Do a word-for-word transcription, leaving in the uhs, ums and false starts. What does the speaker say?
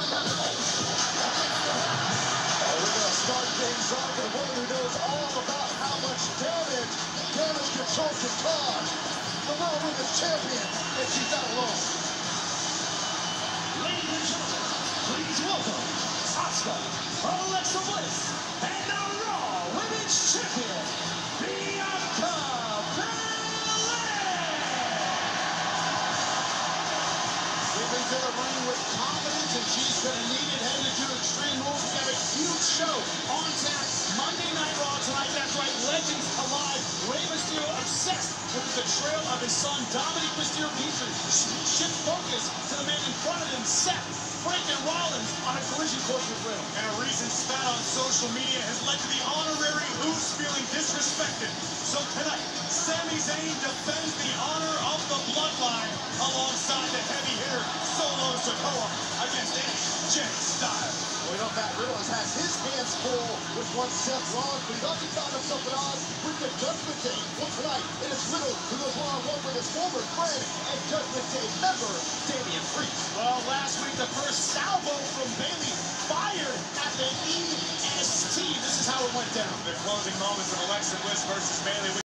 Start things off with one who knows all about how much damage damage control can cause. The World Women's Champion, and she's not alone. Ladies and gentlemen, please welcome Asnuka, Alexa Bliss, and the Raw Women's Champion, Bianca, BelAir. Moving to the ring with confidence, and she's going to need it headed to Extreme Rules. We got a huge show on tap. Monday Night Raw tonight, that's right, Legends Alive. Rey Mysterio obsessed with the betrayal of his son, Dominic Mysterio. Needs to shift focus to the man in front of him, Seth freaking Rollins, on a collision course with Riddle. And a recent spat on social media has led to the honorary Who's feeling disrespected. So tonight, Sami Zayn defends the honor of the bloodline alongside the heavy hitter Solo Sikoa against H J Styles. Well, you know, Matt Riddle has had his hands full with one Seth Rollins, but he's also found himself at odds with the Judgment Day. Well, tonight, it is Riddle who goes one-on-one with his former friend and Judgment Day member, Damian Priest. Well, last week, the first salvo from Bayley fired at the E S T. This is how it went down. The closing moments of Alexa Bliss versus Bayley.